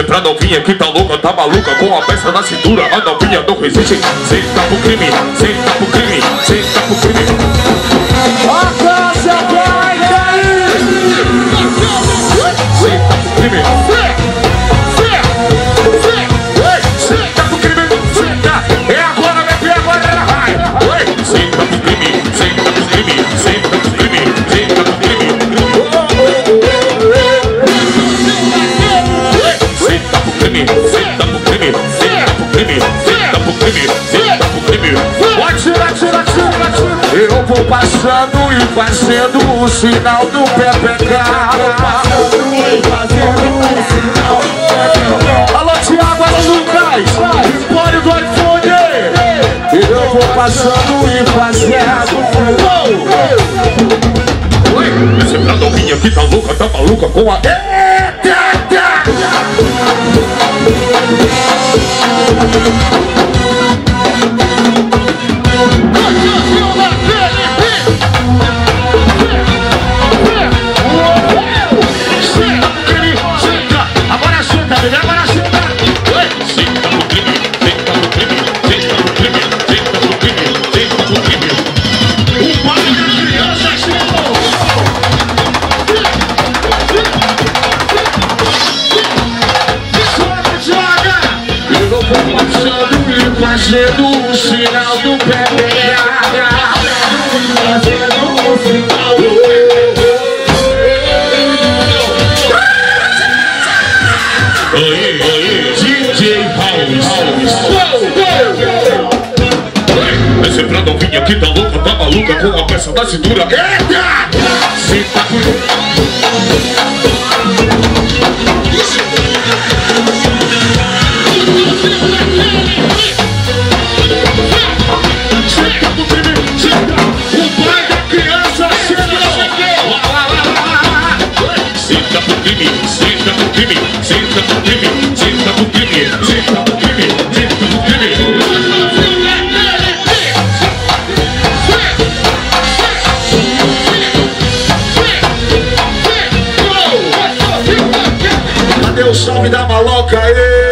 Essa pra novinha que tá louca, tá maluca, com a peça na cintura. A novinha não resiste. Senta pro crime, senta pro crime, senta pro crime. A casa vai cair. Senta pro crime. Senta pro crime, senta. É agora, meu filho, agora ela vai. Senta pro crime, senta pro crime, senta pro crime, senta pro crime. Senta pro crime, senta pro crime, senta pro crime, senta pro crime, senta pro crime. Atira, atira, atira, atira. Eu vou passando e fazendo o sinal do PPK. Alô, Thiago, alô, Lucas. Empório do iPhone. Eu vou passando e fazendo. Essa pra novinha que tá louca, tá maluca, com a... Agora senta, bebê, agora senta. Senta pro crime, senta pro crime, senta pro crime, senta pro crime, senta pro crime. O pai da criança chegou. Joga. Eu vou passando e fazendo o sinal do PPK. Fazendo o sinal do Aí, DJ House. Essa pra novinha que tá louca, tá maluca, com a peça na cintura. Eita! Senta pro... Senta pro crime, senta pro crime, senta pro crime, senta pro crime, senta pro crime, senta pro crime. Cadê o salve da maloca aí?